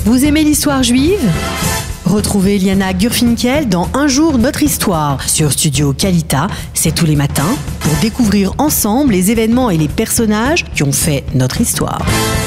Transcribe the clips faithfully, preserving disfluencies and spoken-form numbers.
Vous aimez l'histoire juive ? Retrouvez Liana Gurfinkel dans Un jour notre histoire sur Studio Kalita, c'est tous les matins, pour découvrir ensemble les événements et les personnages qui ont fait notre histoire.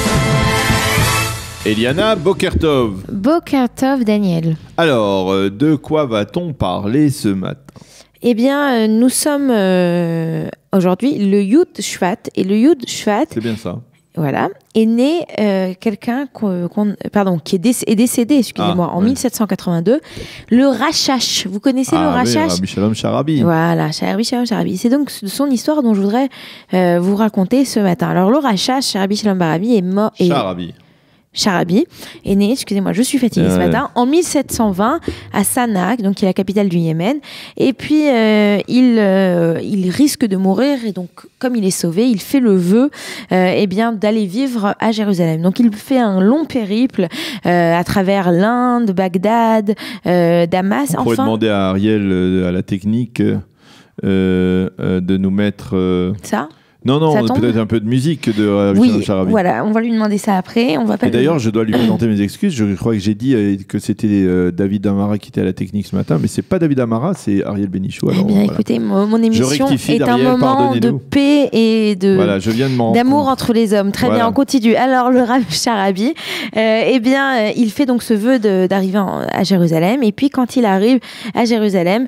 Eliana, Boker Tov. Boker Tov, Daniel. Alors, de quoi va-t-on parler ce matin ? Eh bien, nous sommes euh, aujourd'hui le Yud Shvat, et le Yud Shvat... C'est bien ça. Voilà, est né euh, quelqu'un qu'on, qu'on, pardon, qui est, déc- est décédé, excusez-moi, ah, en oui. mille sept cent quatre-vingt-deux, le Rachash. Vous connaissez ah, le Rachash ? Oui, Rabbi Shalom Sharabi. Voilà, Rabbi Shalom Sharabi. C'est donc son histoire dont je voudrais euh, vous raconter ce matin. Alors, le Rachash, Rabbi Shalom Sharabi, est mort. Sharabi. Sharabi est né, excusez-moi, je suis fatiguée euh, ce matin, en mille sept cent vingt à Sanaa, donc qui est la capitale du Yémen. Et puis, euh, il, euh, il risque de mourir et donc, comme il est sauvé, il fait le vœu euh, eh bien, d'aller vivre à Jérusalem. Donc, il fait un long périple euh, à travers l'Inde, Bagdad, euh, Damas. On pourrait enfin, demander à Ariel, euh, à la technique, euh, euh, de nous mettre... Euh... Ça Non, non, Ça tombe peut-être un peu de musique de Rabbi Oui, Shalom Sharabi. voilà, on va lui demander ça après. On va pas Et d'ailleurs, je dois lui présenter mes excuses. Je crois que j'ai dit euh, que c'était euh, David Amara qui était à la technique ce matin, mais c'est pas David Amara, c'est Ariel Benichou. Eh Alors, bien, voilà. écoutez, mon, mon émission rectifie, est Dariel, un moment de pardonnez-nous. paix et de Voilà, je viens de m'en d'amour rendre compte. entre les hommes. Très Voilà. bien, on continue. Alors, le Rav Sharabi, euh, eh bien, euh, il fait donc ce vœu de, d'arriver en- à Jérusalem. Et puis, quand il arrive à Jérusalem,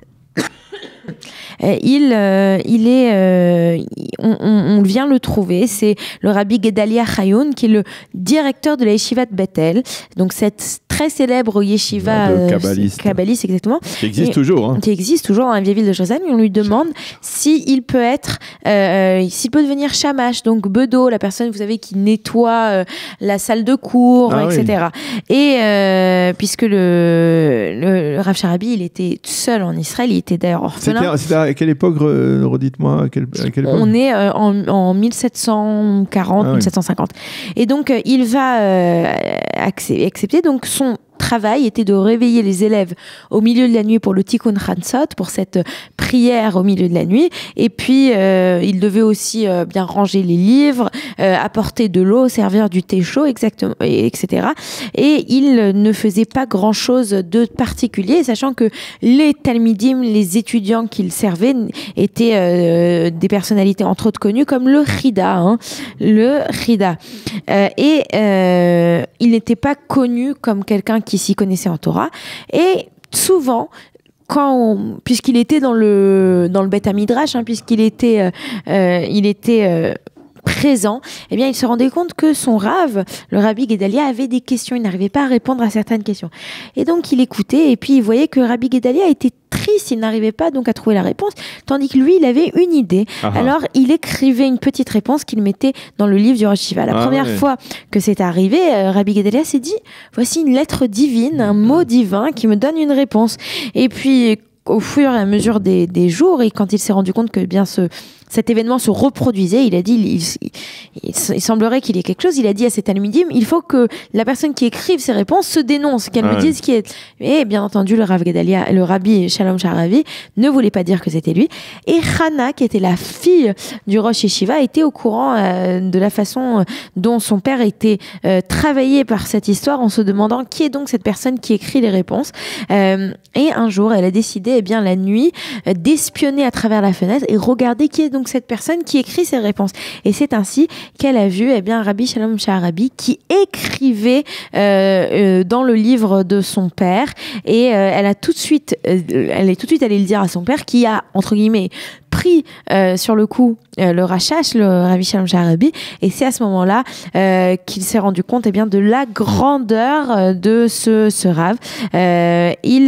Euh, il, euh, il est, euh, on, on- on vient le trouver. C'est le Rabbi Gedalia Chayoun, qui est le directeur de la yeshiva de Bethel. Donc cette très célèbre yeshiva Ouais, de euh, kabbaliste. kabbaliste, exactement, Qui existe Et- toujours. Hein. qui existe toujours dans la vieille ville de Jérusalem. Et on lui demande s'il peut être, euh, s'il peut devenir shamash, donc bedo, la personne, vous savez, qui nettoie euh, la salle de cours, Ah et cetera. Et euh, puisque le, le, le Rav Sharabi, il était seul en Israël, il était d'ailleurs orphelin. C'était, c'était à quelle époque, euh, redites-moi, à quelle, à quelle époque On est euh, en, en mille sept cent quarante, Ah oui. mille sept cent cinquante. Et donc, euh, il va euh, accé- accepter. Donc, son travail était de réveiller les élèves au milieu de la nuit pour le Tikkun Chansot, pour cette prière au milieu de la nuit. Et puis, euh, il devait aussi euh, bien ranger les livres, euh, apporter de l'eau, servir du thé chaud, exactement, et- etc. Et il ne faisait pas grand-chose de particulier, sachant que les talmidim, les étudiants qu'il servait, étaient euh, des personnalités entre autres connues comme le Chida, hein, le Chida. Euh, et euh, il n'était pas connu comme quelqu'un qui s'y connaissait en Torah. Et souvent, quand on- puisqu'il était dans le dans le Beth Hamidrash, hein, puisqu'il était euh, euh, il était euh, présent, eh bien, il se rendait compte que son rave, le Rabbi Gedalia, avait des questions. Il n'arrivait pas à répondre à certaines questions. Et donc, il écoutait et puis il voyait que Rabbi Gedalia était triste. Il n'arrivait pas donc à trouver la réponse, tandis que lui, il avait une idée. Ah ah. Alors, il écrivait une petite réponse qu'il mettait dans le livre du Rosh Hashiva. La Ah première ouais. fois que c'est arrivé, euh, Rabbi Gedalia s'est dit, voici une lettre divine, un mot divin qui me donne une réponse. Et puis, au fur et à mesure des, des jours, et quand il s'est rendu compte que bien ce, cet événement se reproduisait, il a dit, il, il, il, il semblerait qu'il y ait quelque chose, il a dit à cet almidim, il faut que la personne qui écrive ces réponses se dénonce, qu'elle Ah me ouais. dise qui est. Et bien entendu, le Rav Gedalia, le Rabbi Shalom Sharabi ne voulait pas dire que c'était lui. Et Hana, qui était la fille du Rosh Yeshiva, était au courant euh, de la façon dont son père était euh, travaillé par cette histoire, en se demandant qui est donc cette personne qui écrit les réponses. Euh, et un jour, elle a décidé, eh bien, la nuit, euh, d'espionner à travers la fenêtre et regarder qui est donc cette personne qui écrit ces réponses. Et c'est ainsi qu'elle a vu, eh bien, Rabbi Shalom Sharabi qui écrivait euh, euh, dans le livre de son père. Et euh, elle a tout de suite, euh, elle est tout de suite allée le dire à son père, qui a, entre guillemets, pris euh, sur le coup euh, le Rachash, le Rabbi Shalom Sharabi, et c'est à ce moment-là euh, qu'il s'est rendu compte, eh bien, de la grandeur euh, de ce, ce Rav. Euh, il,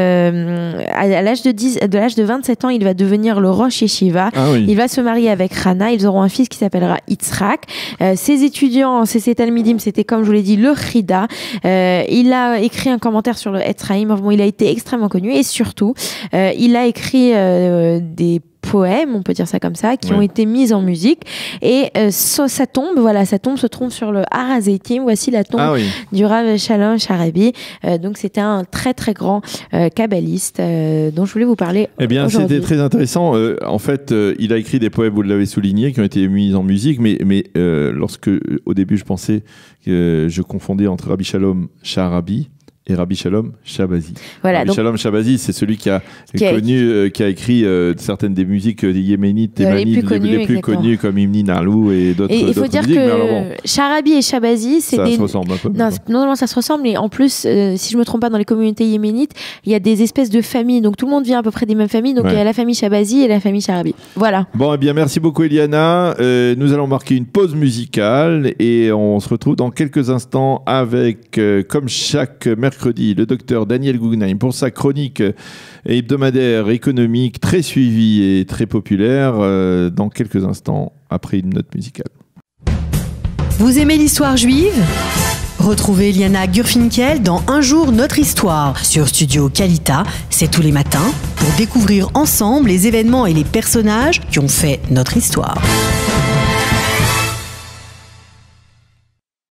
euh, à, à l'âge de, dix, de l'âge de vingt-sept ans, il va devenir le Rosh Yeshiva. Ah oui. Il va se marier avec Hana. Ils auront un fils qui s'appellera Yitzhak. Euh, ses étudiants, ses, ses talmidim, c'était, comme je vous l'ai dit, le Chida. Euh, il a écrit un commentaire sur le Etzraïm. Bon, il a été extrêmement connu, et surtout, euh, il a écrit euh, des poèmes, on peut dire ça comme ça, qui Ouais. ont été mises en musique. Et euh, sa, sa tombe, voilà, sa tombe se trouve sur le Har HaZeitim. Voici la tombe Ah oui. du Rav Shalom Sharabi. Euh, donc c'était un très très grand euh, kabbaliste euh, dont je voulais vous parler Eh bien, aujourd'hui. c'était très intéressant. Euh, en fait, euh, il a écrit des poèmes, vous l'avez souligné, qui ont été mis en musique, mais, mais euh, lorsque, euh, au début, je pensais que je confondais entre Rabbi Shalom Sharabi et Rabbi Shalom Shabazi. Voilà, Rabbi donc Shalom Shabazi, c'est celui qui a, Qui a- connu, euh, qui a écrit euh, certaines des musiques euh, des yéménites, des Euh, les manites, plus connues, les plus exactement. connues, comme Imni Narlou et d'autres et il faut d'autres dire musiques. Mais alors bon, que Sharabi et Shabazi, c'est ça des se ressemble un peu. non, c'est- non, non, ça se ressemble, mais en plus, euh, si je me trompe pas, dans les communautés yéménites, il y a des espèces de familles, donc tout le monde vient à peu près des mêmes familles, donc Ouais. il y a la famille Shabazi et la famille Sharabi. Voilà. Bon, eh bien, merci beaucoup, Eliana. Euh, nous allons marquer une pause musicale et on se retrouve dans quelques instants avec, euh, comme chaque mercredi, le docteur Daniel Guggenheim pour sa chronique euh, hebdomadaire économique très suivie et très populaire euh, dans quelques instants après une note musicale. Vous aimez l'histoire juive ? Retrouvez Liana Gurfinkel dans Un jour notre histoire sur Studio Kalita, c'est tous les matins, pour découvrir ensemble les événements et les personnages qui ont fait notre histoire.